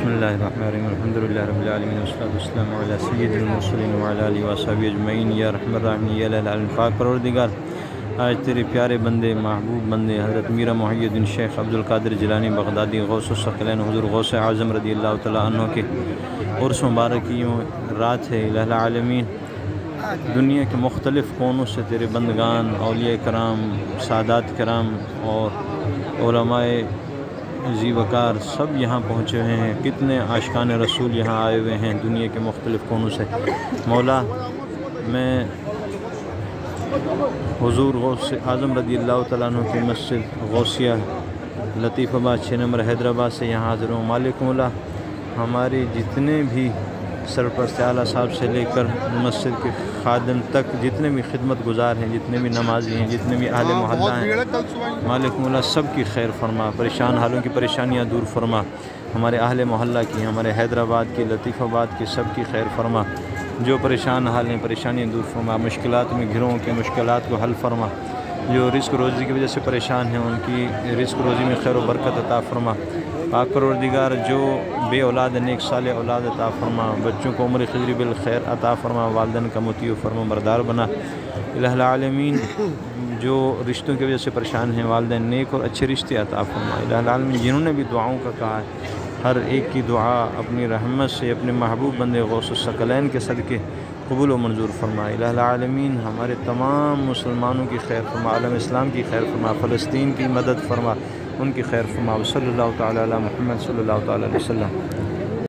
بسم اللہ الرحمن الرحیم الحمد للہ رب العالمین والصلاۃ والسلام علی سید المرسلین وعلی آلہ وصحبہ اجمعین یا رحمت الرحمین یا العالمین پاک پروردگار، آج تیرے پیارے بندے محبوب بندے حضرت میرا محی الدین شیخ عبد القادر جیلانی بغدادی غوث الثقلین حضور غوث اعظم رضی اللہ تعالیٰ عنہ کے عرس مبارک کی رات ہے۔ الہ العالمین، دنیا کے مختلف کونوں سے تیرے بندگان، اولیاء کرام، سادات کرام اور علماء ذی وقار سب یہاں پہنچے ہوئے ہیں۔ کتنے عاشقان رسول یہاں آئے ہوئے ہیں دنیا کے مختلف کونوں سے۔ مولا، میں حضور غوث اعظم رضی اللہ تعالیٰ عنہ کی مسجد غوثیہ لطیف آباد 6 نمبر حیدرآباد سے یہاں حاضر ہوں۔ مالک مولا، ہمارے جتنے بھی سرپرست اعلیٰ صاحب سے لے کر مسجد کے خادم تک جتنے بھی خدمت گزار ہیں، جتنے بھی نمازی ہیں، جتنے بھی اہل محلہ ہیں، مالک مولا سب کی خیر فرما، پریشان حالوں کی پریشانیاں دور فرما، ہمارے اہل محلہ کی، ہمارے حیدرآباد کی، لطیف آباد کی سب کی خیر فرما، جو پریشان حال ہیں پریشانیاں دور فرما، مشکلات میں گھروں کے مشکلات کو حل فرما، جو رزق روزی کی وجہ سے پریشان ہیں ان کی رزق روزی میں خیر و برکت عطا فرما۔ پاک پروردگار، جو بے اولاد نیک صالح اولاد عطا فرما، بچوں کو عمر خضری بالخیر عطا فرما، والدین کا مطیع و فرما بردار بنا۔ الہ العالمین، جو رشتوں کی وجہ سے پریشان ہیں والدین نیک اور اچھے رشتے عطا فرما۔ الہ العالمین، جنہوں نے بھی دعاؤں کا کہا ہے، ہر ایک کی دعا اپنی رحمت سے اپنے محبوب بندے غوث الثقلین کے صدقے قبول و منظور فرما۔ الہ العالمین، ہمارے تمام مسلمانوں کی خیر فرما، عالم اسلام کی خیر فرما، فلسطین کی مدد فرما، ان کی خیر فرما۔ صلی اللہ تعالیٰ علی محمد صلی اللہ تعالیٰ علیہ وسلم۔